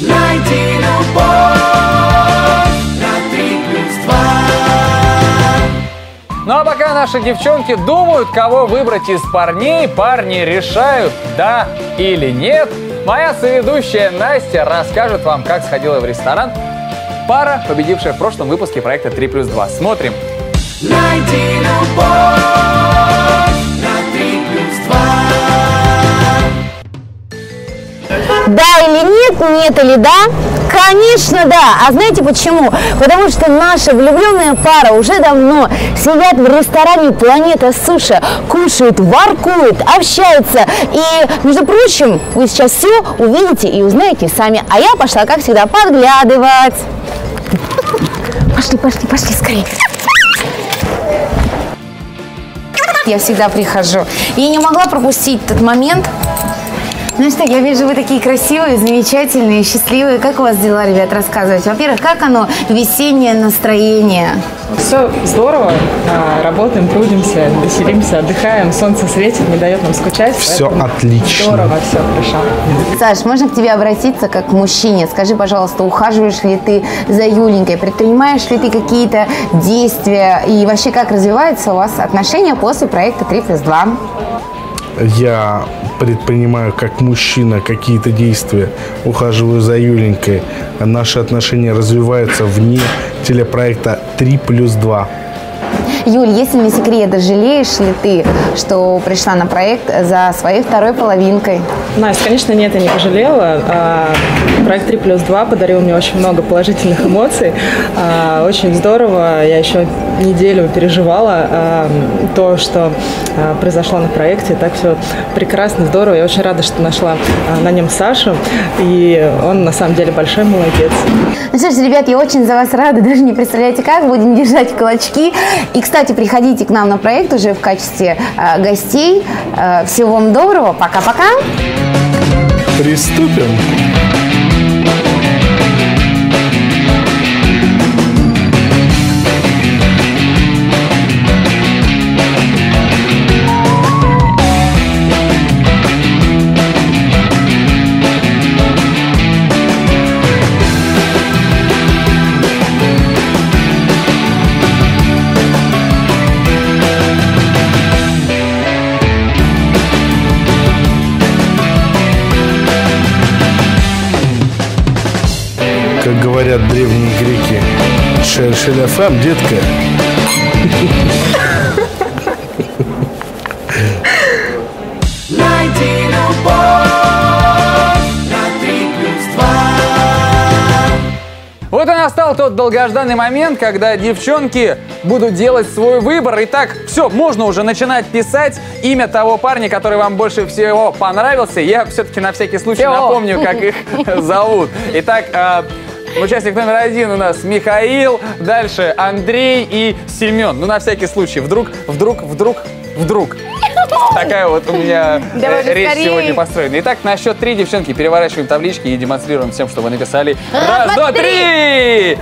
Найди любовь на 3+2. Ну а пока наши девчонки думают, кого выбрать из парней, парни решают, да или нет, моя соведущая Настя расскажет вам, как сходила в ресторан пара, победившая в прошлом выпуске проекта 3+2. Смотрим. Найди любовь на 3+2. Да или нет, нет или да? Конечно, да. А знаете почему? Потому что наша влюбленная пара уже давно сидят в ресторане «Планета Суши», кушают, воркуют, общаются. И, между прочим, вы сейчас все увидите и узнаете сами. А я пошла, как всегда, подглядывать. Пошли, скорее. Я всегда прихожу. И не могла пропустить этот момент. Ну что, я вижу, вы такие красивые, замечательные, счастливые. Как у вас дела, ребят, рассказывайте? Во-первых, как оно, весеннее настроение? Все здорово. Работаем, трудимся, веселимся, отдыхаем. Солнце светит, не дает нам скучать. Все отлично. Здорово, все хорошо. Саш, можно к тебе обратиться как к мужчине? Скажи, пожалуйста, ухаживаешь ли ты за Юленькой? Предпринимаешь ли ты какие-то действия? И вообще, как развиваются у вас отношения после проекта 3+2? Я предпринимаю как мужчина какие-то действия, ухаживаю за Юленькой. Наши отношения развиваются вне телепроекта 3+2. Юль, если не секрет, жалеешь ли ты, что пришла на проект за своей второй половинкой? Настя, конечно, нет, я не пожалела. Проект 3+2 подарил мне очень много положительных эмоций. Очень здорово. Я еще неделю переживала то, что произошло на проекте. Так все прекрасно, здорово. Я очень рада, что нашла на нем Сашу. И он, на самом деле, большой молодец. Ну что ж, ребят, я очень за вас рада. Даже не представляете, как. Будем держать кулачки. И, кстати, приходите к нам на проект уже в качестве гостей. Всего вам доброго. Пока-пока. Приступим. Как говорят древние греки, шель-шель-фам, детка. Найди любовь на 3+2. Вот и настал тот долгожданный момент, когда девчонки будут делать свой выбор. Итак, все, можно уже начинать писать имя того парня, который вам больше всего понравился. Я все-таки на всякий случай напомню, как их зовут. Итак, участник номер 1 у нас Михаил, дальше Андрей и Семен. Ну, на всякий случай, вдруг. Такая вот у меня речь сегодня построена. Итак, на счет 3, девчонки, переворачиваем таблички и демонстрируем всем, что вы написали. Раз, два, три!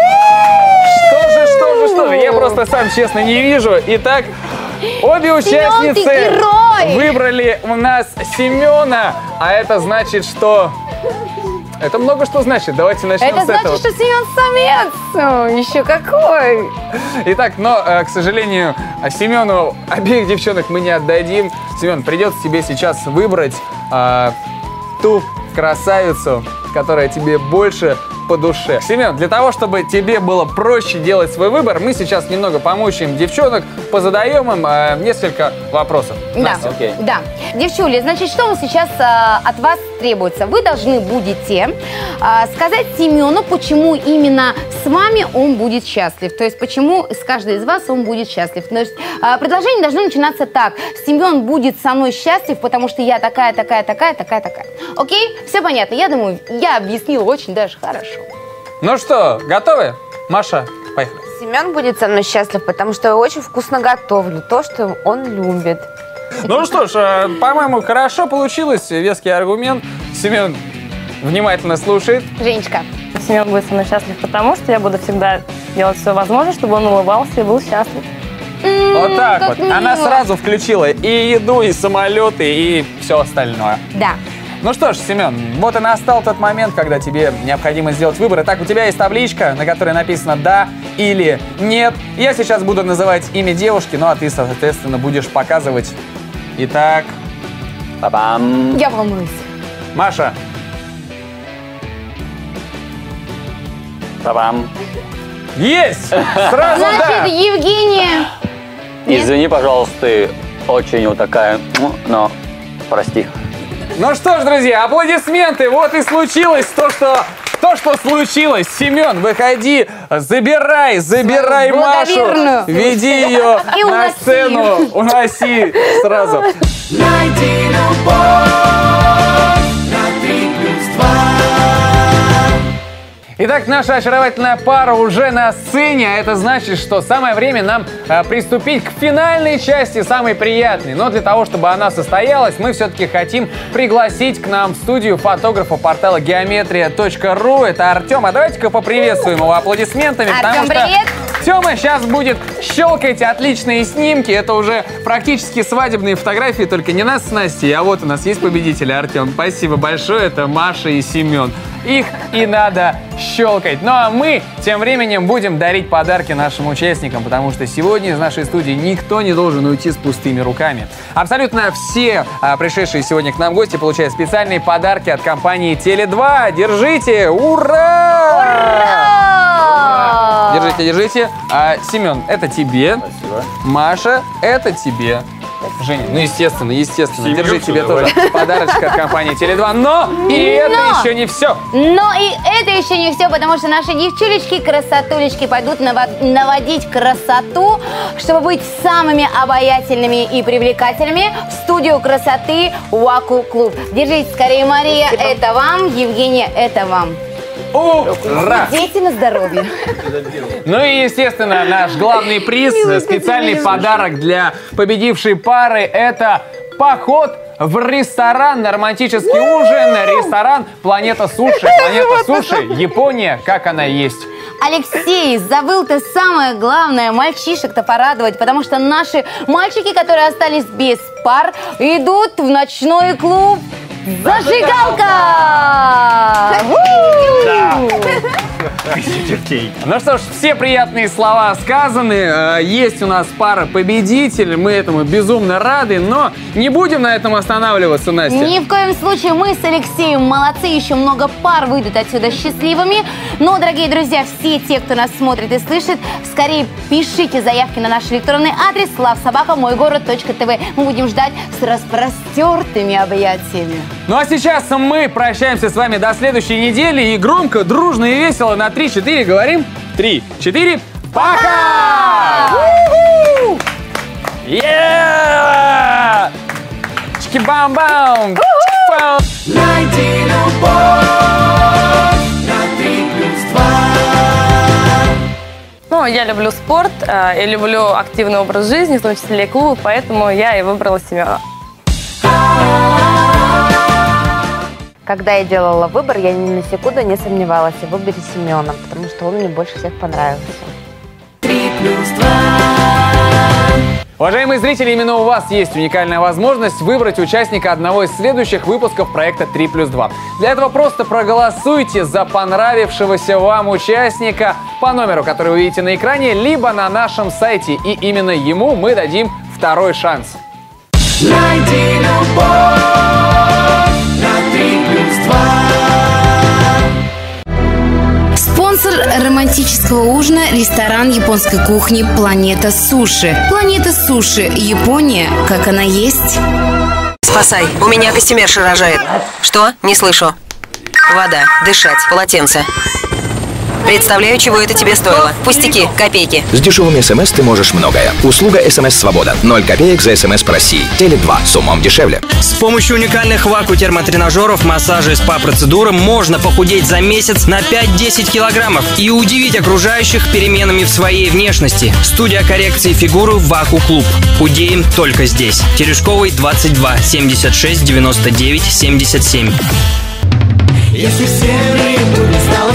Что же, я просто сам, честно, не вижу. Итак, обе участницы выбрали у нас Семена, а это значит, что... Это много что значит. Давайте начнем с этого. Это значит, что Семен самец. Еще какой. Итак, но, к сожалению, Семену обеих девчонок мы не отдадим. Семен, придется тебе сейчас выбрать ту красавицу, которая тебе больше по душе. Семен, для того, чтобы тебе было проще делать свой выбор, мы сейчас немного помучаем девчонок, позадаем им несколько вопросов. Да, Настя, окей. Да. Девчули, значит, что сейчас от вас требуется? Вы должны будете сказать Семену, почему именно с вами он будет счастлив. То есть, почему с каждой из вас он будет счастлив. То есть, предложение должно начинаться так. Семен будет со мной счастлив, потому что я такая. Окей? Все понятно? Я думаю, я объяснила очень даже хорошо. Ну что, готовы? Маша, поехали. Семен будет со мной счастлив, потому что я очень вкусно готовлю то, что он любит. Ну что ж, по-моему, хорошо получилось. Веский аргумент. Семен внимательно слушает. Женечка. Семен будет со мной счастлив, потому что я буду всегда делать все возможное, чтобы он улыбался и был счастлив. Вот так вот. Мило. Она сразу включила и еду, и самолеты, и все остальное. Да. Ну что ж, Семен, вот и настал тот момент, когда тебе необходимо сделать выбор. Итак, у тебя есть табличка, на которой написано «да» или «нет». Я сейчас буду называть имя девушки, ну а ты, соответственно, будешь показывать. Итак, ба-бам. Я волнуюсь. Маша. Ба-бам. Есть! Сразу Значит, да! Евгения. Нет? Извини, пожалуйста, ты очень вот такая, но прости. Ну что ж, друзья, аплодисменты. Вот и случилось то, что случилось. Семен, выходи, забирай Машу, благоверную. веди ее И на уноси. сцену, уноси сразу. Найди любовь на 3+2. Итак, наша очаровательная пара уже на сцене, а это значит, что самое время нам приступить к финальной части, самой приятной. Но для того, чтобы она состоялась, мы все-таки хотим пригласить к нам в студию фотографа портала geometria.ru. Это Артем. А давайте-ка поприветствуем его аплодисментами. Артем, привет! Тёма сейчас будет щелкать отличные снимки. Это уже практически свадебные фотографии, только не нас с Настей, а вот у нас есть победители. Артем, спасибо большое. Это Маша и Семен. Их и надо щелкать. Ну а мы тем временем будем дарить подарки нашим участникам, потому что сегодня из нашей студии никто не должен уйти с пустыми руками. Абсолютно все пришедшие сегодня к нам гости получают специальные подарки от компании Теле2. Держите! Ура! Ура! Держите, держите. Семен, это тебе. Спасибо. Маша, это тебе. Женя, ну естественно. Семью Держи всё тебе давай. тоже подарочек от компании Теле2. Но и это еще не все. Но и это еще не все, потому что наши девчулечки-красотулечки пойдут наводить красоту, чтобы быть самыми обаятельными и привлекательными в студию красоты Ваку Клуб. Держите скорее, Мария, это вам, Евгения, это вам. Ура! Дети на здоровье. Ну и, естественно, наш главный приз, специальный подарок для победившей пары, это поход в ресторан на романтический ужин, ресторан «Планета Суши». «Планета Суши», Япония, как она есть. Алексей, забыл ты самое главное, мальчишек-то порадовать, потому что наши мальчики, которые остались без пар, идут в ночной клуб «Зажигалка». Ну что ж, все приятные слова сказаны. Есть у нас пара победителей, мы этому безумно рады, но не будем на этом останавливаться, Настя. Ни в коем случае, мы с Алексеем молодцы, еще много пар выйдут отсюда счастливыми. Но, дорогие друзья, все те, кто нас смотрит и слышит, скорее пишите заявки на наш электронный адрес slavsobaka.moygorod.tv. Мы будем ждать с распростертыми объятиями. Ну а сейчас мы прощаемся с вами до следующей недели и громко, дружно и весело на 3-4 говорим. 3-4. Пока! Yeah! Чики-бам-бам! Чики-бам! Найди любовь на 3+2. Ну, я люблю спорт, и люблю активный образ жизни, в том числе и клубы, поэтому я и выбрала Семена. Когда я делала выбор, я ни на секунду не сомневалась в выборе Семена, потому что он мне больше всех понравился. 3+2. Уважаемые зрители, именно у вас есть уникальная возможность выбрать участника одного из следующих выпусков проекта 3+2. Для этого просто проголосуйте за понравившегося вам участника по номеру, который вы видите на экране, либо на нашем сайте, и именно ему мы дадим второй шанс. Найди любовь на 3+2. Спонсор романтического ужина – ресторан японской кухни «Планета Суши». «Планета Суши» – Япония, как она есть. Спасай, у меня костюмерша рожает. Что? Не слышу. Вода, дышать, полотенце. Представляю, чего это тебе стоило. Пустяки, копейки. С дешевыми СМС ты можешь многое. Услуга СМС-свобода. 0 копеек за СМС по России. Теле2. С умом дешевле. С помощью уникальных ваку-термотренажеров, массажа и СПА-процедурам можно похудеть за месяц на 5-10 килограммов и удивить окружающих переменами в своей внешности. Студия коррекции фигуры «Ваку Клуб». Худеем только здесь. Терешковой, 22 76 99 77. Если все время будет стало